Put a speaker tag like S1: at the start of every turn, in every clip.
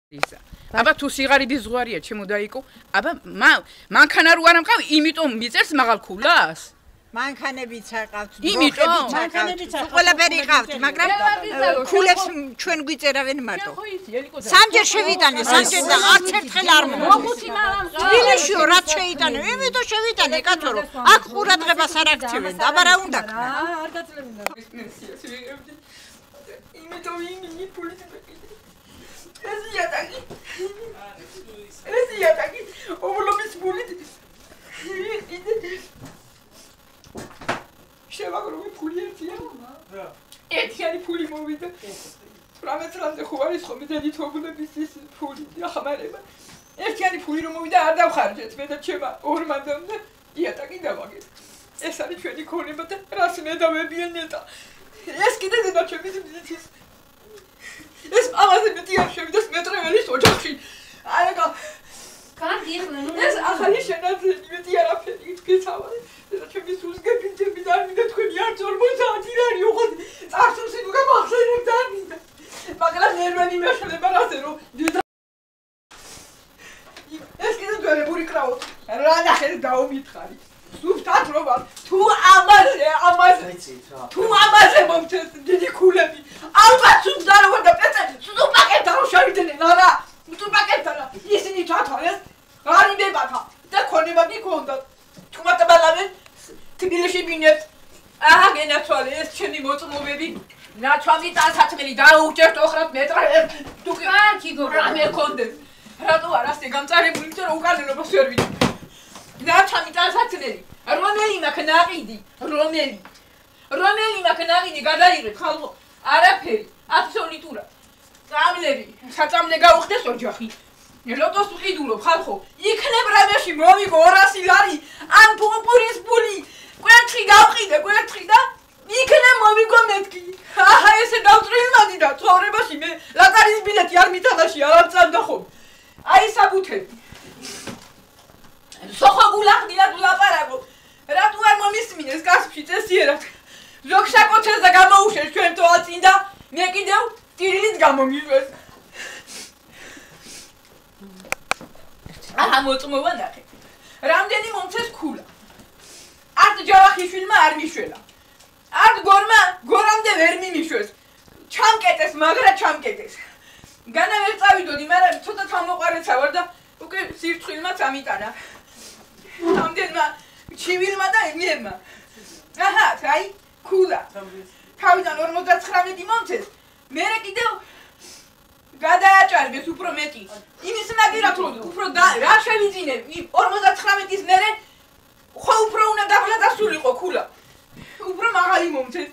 S1: აბა თუ სიღარიბის ზღვარია ჩემო დაიკო აბა მანქანა რო არ ამყავ იმიტომ მიწერს მაღალ ქულას
S2: მანქანებიც აყავთ
S1: იმიტომ
S2: ყველაფერი ყავთ მაგრამ ქულებს ჩვენ გვიწერავენ მარტო სამჯერ შევიტანე სამჯერ და არც ერთხელ არ მომწონს თბილისშიო რაც შეიტანე იმიტომ შევიტანე კაცო რომ აქ ყურადღებას არ აქცევენ და აბა რა უნდა ქნა
S3: არ გაწლებინდა
S1: იმიტომ იმენი პოლიტიკა ეს იატაკი ობლობის მულით შევაგროვე ფული ერთიანი ფული მოვიდა 18 წლამდე ხო არის ხოლმე დედით ობლობის ის ფული ახმარება ერთიანი ფული რომ მოვიდა არ დავხარჯეთ მე და ჩემა ორმანდამ და იატაკი დავაგეთ ეს არის ჩვენი ქონება და რას მე დავებიან ნეტა ეს კიდე ზედა ჩემის მზითის ეს ამაზე მეტი არ შევიდეს მეტრეველის ოჯახში აიგო
S3: კარგი ხლა ნუ
S1: ეს ახალი შენაძენი მეტი არაფერი გეცავალი და ჩემი სულს გეფინტები და არ მინდა თქვენი არ 40 საათი რარი უყოდ წარსულს ნუ გამახსენებ და არ მინდა მაგრამ ნერვენი მეშლება რაზე რომ ეს კიდე ძველი კრავოთ რა ნახეთ დაუმითხარი სუფთად რომ თუ ამაზე მომწეს დიდი ქულები ალბათ სუფთად და პეწე სუფაკეთა რომ შევიდნენ არა სუფაკეთა ისინი ჩათვალეს გარიმებათა და ქონება გიქონდა თუმატაბალავენ თბილისში მინებს აჰა გენაცვალე ეს ჩემი მოწმობები ნაჩვამი დასაწყელი დაუჭერთ ოხრად მეტრებს თუ კი გორა მე კონდეს რატო არ ასე გამწარებული იმიტომ რომ უკანონობას ვერ ვიცი ნაჩვამი დასაწყელი რომელი მაქნაყიდი რომელი მაქნაყიდი გადაიღეთ ხალხო არაფერი აბსოლუტურად წამლები საწამლე გაუხდეს ოჯახი ლოტოს ვყიდულობ ხალხო იქნებ რამეში მოვიგო 200 ლარი ან პურის პული კვერთხი გავყიდე კვერთხი და იქნებ მოვიგო მეთქი აჰა ესე დავწრილმადი და ცხოვრებაში მე ლატარის ბილეთი არ მითამაში არ ამწამდა ხომ აი საბუთები სოხო გულახდია დულაპარაკო რატო არ მომისმინეს გასფში წესიერად ზოგშაკოჩეს და გამოუშვეს ჩვენ თვალწინ და მე კიდევ ტირილით გამომიშვეს აჰა მოწმობა ნახე რამდენი მომწეს ქულა არც ჯავახიშვილმა არ მიშველა არც გორამდე ვერ მიმიშვეს ჩამკეტეს მაგრა ჩამკეტეს განა ვერ წავიდოდი მაგრამ ცოტა თავმოყარეცა ვარ და უკვე სირცხვილმა წამიტანა რამდენმა ჩივილმა და ემიებმა აჰა აი ქულა თავიდან 59 მომწეს მერე კიდევ გადააჭარბეს უფრო მეტი იმის მაგერად რომ უფრო რა შევიძინე 59-ის მერე ხო უფრო უნდა დაღლადასულიყო ქულა უფრო მაღალი მომწეს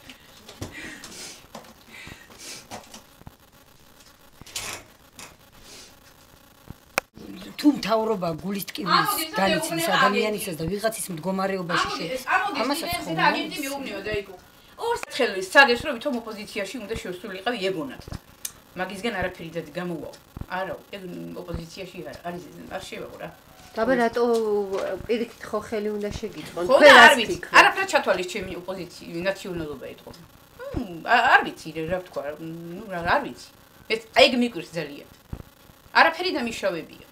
S4: თუ მთავრობა გულის ტკივილის განიცდის ადამიანისას და ვიღაცის მდგომარეობაში
S1: ამასაც ხომ აგენტი მეუბნება დაიკო ორსხელის სადეს რომ თვითონ ოპოზიციაში უნდა შევსულიყავ ეგონად მაგისგან არაფერი და გამოვაო არა ეგ ოპოზიციაში არ შევაყო რა
S5: დაბა რატო პირიქით ხო ხელი უნდა შეგიწყონ
S1: თქვენ არ ვიცი არაფერ ჩათვალის ჩემი ოპოზიცია ნაციონალობა ეთქო არ ვიცი რა ვთქვა ნუ არ ვიცი ეს აი მიკვირს ძალიან არაფერი დამიშავებია